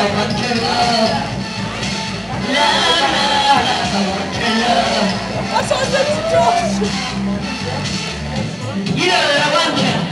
want your love. I want your love. Was soll denn das? You know that I want you.